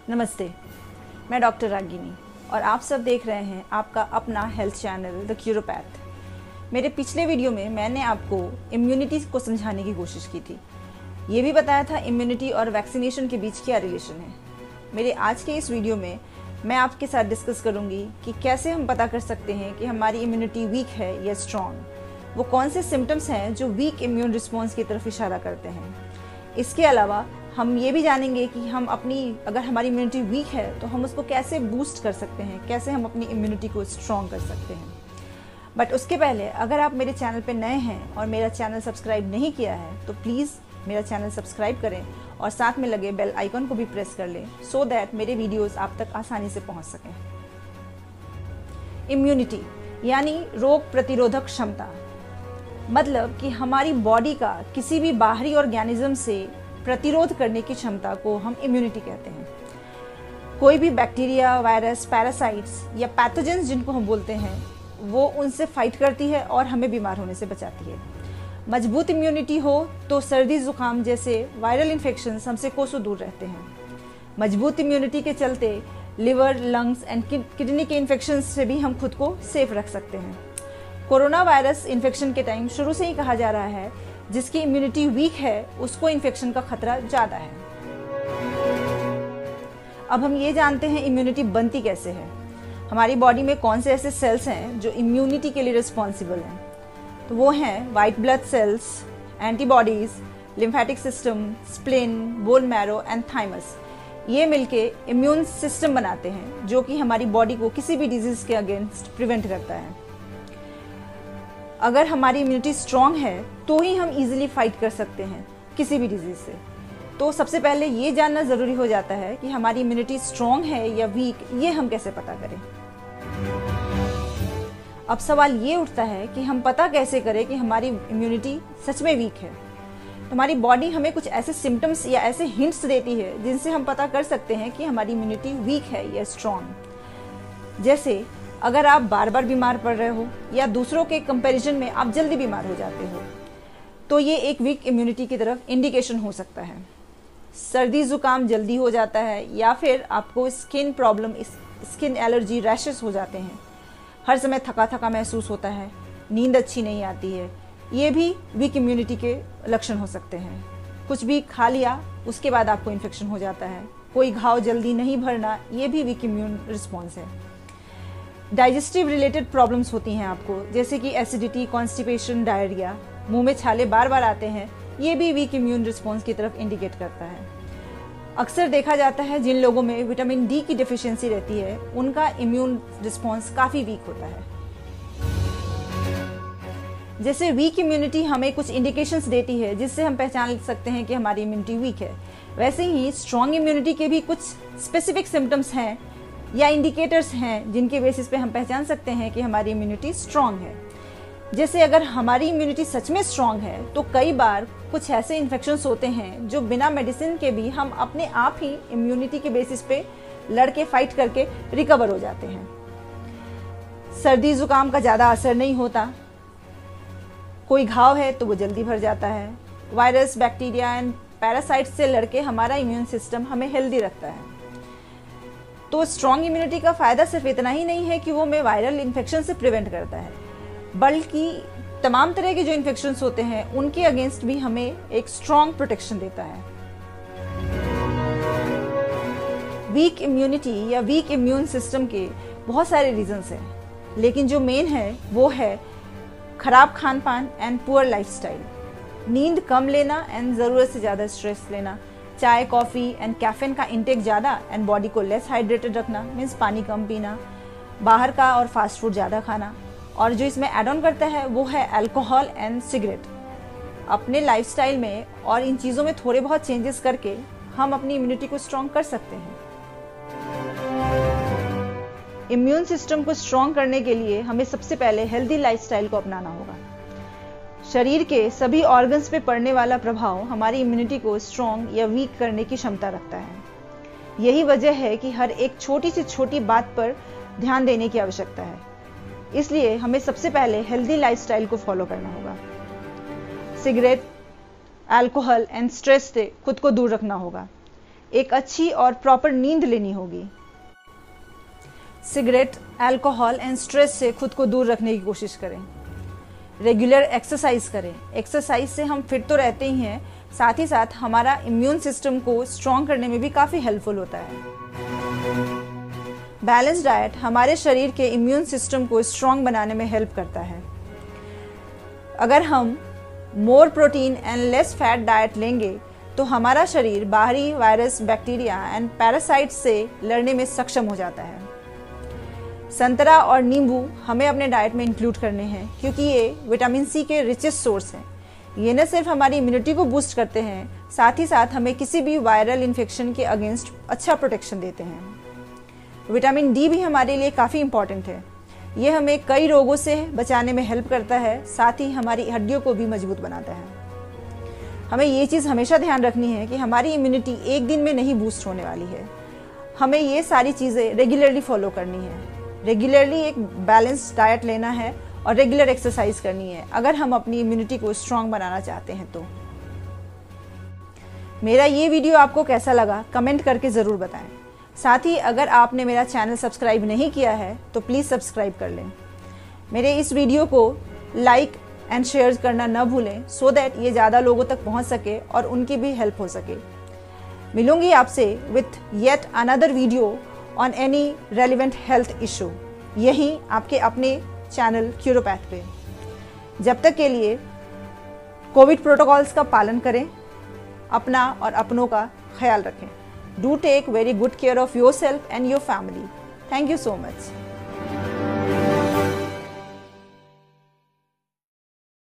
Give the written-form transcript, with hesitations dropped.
नमस्ते, मैं डॉक्टर रागिनी और आप सब देख रहे हैं आपका अपना हेल्थ चैनल द क्यूरोपैथ। मेरे पिछले वीडियो में मैंने आपको इम्यूनिटी को समझाने की कोशिश की थी। ये भी बताया था इम्यूनिटी और वैक्सीनेशन के बीच क्या रिलेशन है। मेरे आज के इस वीडियो में मैं आपके साथ डिस्कस करूंगी कि कैसे हम पता कर सकते हैं कि हमारी इम्यूनिटी वीक है या स्ट्रॉन्ग। वो कौन से सिम्टम्स हैं जो वीक इम्यून रिस्पॉन्स की तरफ इशारा करते हैं। इसके अलावा हम ये भी जानेंगे कि हम अगर हमारी इम्यूनिटी वीक है तो हम उसको कैसे बूस्ट कर सकते हैं, कैसे हम अपनी इम्यूनिटी को स्ट्रॉन्ग कर सकते हैं। बट उसके पहले अगर आप मेरे चैनल पे नए हैं और मेरा चैनल सब्सक्राइब नहीं किया है तो प्लीज़ मेरा चैनल सब्सक्राइब करें और साथ में लगे बेल आइकन को भी प्रेस कर लें सो दैट मेरे वीडियोस आप तक आसानी से पहुंच सकें। इम्यूनिटी यानी रोग प्रतिरोधक क्षमता, मतलब कि हमारी बॉडी का किसी भी बाहरी ऑर्गेनिज्म से प्रतिरोध करने की क्षमता को हम इम्यूनिटी कहते हैं। कोई भी बैक्टीरिया, वायरस, पैरासाइट्स या पैथोजेंस जिनको हम बोलते हैं वो उनसे फाइट करती है और हमें बीमार होने से बचाती है। मजबूत इम्यूनिटी हो तो सर्दी जुकाम जैसे वायरल इन्फेक्शन हमसे कोसों दूर रहते हैं। मजबूत इम्यूनिटी के चलते लिवर, लंग्स एंड किडनी के इन्फेक्शन से भी हम खुद को सेफ रख सकते हैं। कोरोना वायरस इन्फेक्शन के टाइम शुरू से ही कहा जा रहा है जिसकी इम्यूनिटी वीक है उसको इन्फेक्शन का खतरा ज़्यादा है। अब हम ये जानते हैं इम्यूनिटी बनती कैसे है। हमारी बॉडी में कौन से ऐसे सेल्स हैं जो इम्यूनिटी के लिए रिस्पॉन्सिबल हैं। तो वो हैं white blood cells, antibodies, lymphatic system, spleen, bone marrow and thymus. ये मिलके इम्यून सिस्टम बनाते हैं जो कि हमारी बॉडी को किसी भी डिजीज के अगेंस्ट प्रिवेंट करता है। अगर हमारी इम्यूनिटी स्ट्रॉन्ग है तो ही हम इजीली फाइट कर सकते हैं किसी भी डिजीज से। तो सबसे पहले ये जानना ज़रूरी हो जाता है कि हमारी इम्यूनिटी स्ट्रॉन्ग है या वीक, ये हम कैसे पता करें। अब सवाल ये उठता है कि हम पता कैसे करें कि हमारी इम्यूनिटी सच में वीक है। तो हमारी बॉडी हमें कुछ ऐसे सिम्टम्स या ऐसे हिंट्स देती है जिनसे हम पता कर सकते हैं कि हमारी इम्यूनिटी वीक है या स्ट्रॉन्ग। जैसे अगर आप बार बार बीमार पड़ रहे हो या दूसरों के कंपैरिजन में आप जल्दी बीमार हो जाते हो तो ये एक वीक इम्यूनिटी की तरफ इंडिकेशन हो सकता है। सर्दी जुकाम जल्दी हो जाता है या फिर आपको skin problem, skin allergy, rashes हो जाते हैं, हर समय थका थका महसूस होता है, नींद अच्छी नहीं आती है, ये भी वीक इम्यूनिटी के लक्षण हो सकते हैं। कुछ भी खा लिया उसके बाद आपको इन्फेक्शन हो जाता है, कोई घाव जल्दी नहीं भरना, ये भी वीक इम्यून रिस्पॉन्स है। डाइजेस्टिव रिलेटेड प्रॉब्लम्स होती हैं आपको, जैसे कि एसिडिटी, कॉन्स्टिपेशन, डायरिया, मुंह में छाले बार बार आते हैं, ये भी वीक इम्यून रिस्पॉन्स की तरफ इंडिकेट करता है। अक्सर देखा जाता है जिन लोगों में विटामिन डी की डिफिशियंसी रहती है उनका इम्यून रिस्पॉन्स काफ़ी वीक होता है। जैसे वीक इम्यूनिटी हमें कुछ इंडिकेशंस देती है जिससे हम पहचान सकते हैं कि हमारी इम्यूनिटी वीक है, वैसे ही स्ट्रॉन्ग इम्यूनिटी के भी कुछ स्पेसिफिक सिम्टम्स हैं या इंडिकेटर्स हैं जिनके बेसिस पे हम पहचान सकते हैं कि हमारी इम्यूनिटी स्ट्रॉन्ग है। जैसे अगर हमारी इम्यूनिटी सच में स्ट्रॉन्ग है तो कई बार कुछ ऐसे इन्फेक्शंस होते हैं जो बिना मेडिसिन के भी हम अपने आप ही इम्यूनिटी के बेसिस पे लड़के फाइट करके रिकवर हो जाते हैं। सर्दी जुकाम का ज़्यादा असर नहीं होता, कोई घाव है तो वो जल्दी भर जाता है। वायरस, बैक्टीरिया एंड पैरासाइट्स से लड़के हमारा इम्यून सिस्टम हमें हेल्दी रखता है। तो स्ट्रॉन्ग इम्यूनिटी का फ़ायदा सिर्फ इतना ही नहीं है कि वो हमें वायरल इन्फेक्शन से प्रिवेंट करता है, बल्कि तमाम तरह के जो इन्फेक्शंस होते हैं उनके अगेंस्ट भी हमें एक स्ट्रॉन्ग प्रोटेक्शन देता है। वीक इम्यूनिटी या वीक इम्यून सिस्टम के बहुत सारे रीजंस हैं, लेकिन जो मेन है वो है खराब खान पान एंड पुअर लाइफस्टाइल, नींद कम लेना एंड ज़रूरत से ज़्यादा स्ट्रेस लेना, चाय, कॉफ़ी एंड कैफीन का इंटेक ज़्यादा एंड बॉडी को लेस हाइड्रेटेड रखना, मीन्स पानी कम पीना, बाहर का और फास्ट फूड ज़्यादा खाना, और जो इसमें ऐड ऑन करता है वो है अल्कोहल एंड सिगरेट। अपने लाइफस्टाइल में और इन चीज़ों में थोड़े बहुत चेंजेस करके हम अपनी इम्यूनिटी को स्ट्रॉन्ग कर सकते हैं। इम्यून सिस्टम को स्ट्रॉन्ग करने के लिए हमें सबसे पहले हेल्दी लाइफस्टाइल को अपनाना होगा। शरीर के सभी ऑर्गन्स पे पड़ने वाला प्रभाव हमारी इम्यूनिटी को स्ट्रॉन्ग या वीक करने की क्षमता रखता है। यही वजह है कि हर एक छोटी से छोटी बात पर ध्यान देने की आवश्यकता है। इसलिए हमें सबसे पहले हेल्दी लाइफस्टाइल को फॉलो करना होगा। सिगरेट, अल्कोहल एंड स्ट्रेस से खुद को दूर रखना होगा। एक अच्छी और प्रॉपर नींद लेनी होगी। सिगरेट, अल्कोहल एंड स्ट्रेस से खुद को दूर रखने की कोशिश करें। रेगुलर एक्सरसाइज करें। एक्सरसाइज से हम फिट तो रहते ही हैं, साथ ही साथ हमारा इम्यून सिस्टम को स्ट्रॉन्ग करने में भी काफ़ी हेल्पफुल होता है। बैलेंस डाइट हमारे शरीर के इम्यून सिस्टम को स्ट्रॉन्ग बनाने में हेल्प करता है। अगर हम more protein and less fat diet लेंगे तो हमारा शरीर बाहरी वायरस, बैक्टीरिया एंड पैरासाइट से लड़ने में सक्षम हो जाता है। संतरा और नींबू हमें अपने डाइट में इंक्लूड करने हैं क्योंकि ये विटामिन सी के रिचेस्ट सोर्स हैं। ये न सिर्फ हमारी इम्यूनिटी को बूस्ट करते हैं, साथ ही साथ हमें किसी भी वायरल इन्फेक्शन के अगेंस्ट अच्छा प्रोटेक्शन देते हैं। विटामिन डी भी हमारे लिए काफ़ी इम्पॉर्टेंट है। ये हमें कई रोगों से बचाने में हेल्प करता है, साथ ही हमारी हड्डियों को भी मजबूत बनाता है। हमें ये चीज़ हमेशा ध्यान रखनी है कि हमारी इम्यूनिटी एक दिन में नहीं बूस्ट होने वाली है। हमें ये सारी चीज़ें रेगुलरली फॉलो करनी है। रेगुलरली एक बैलेंस डाइट लेना है और रेगुलर एक्सरसाइज करनी है अगर हम अपनी इम्यूनिटी को स्ट्रॉन्ग बनाना चाहते हैं तो। मेरा ये वीडियो आपको कैसा लगा कमेंट करके ज़रूर बताएं। साथ ही अगर आपने मेरा चैनल सब्सक्राइब नहीं किया है तो प्लीज़ सब्सक्राइब कर लें। मेरे इस वीडियो को लाइक एंड शेयर करना न भूलें सो दैट ये ज़्यादा लोगों तक पहुंच सके और उनकी भी हेल्प हो सके। मिलूंगी आपसे with yet another video on any relevant health issue, यहीं आपके अपने चैनल क्यूरोपैथ पे। जब तक के लिए कोविड प्रोटोकॉल्स का पालन करें, अपना और अपनों का ख्याल रखें। Do take very good care of yourself and your family. Thank you so much.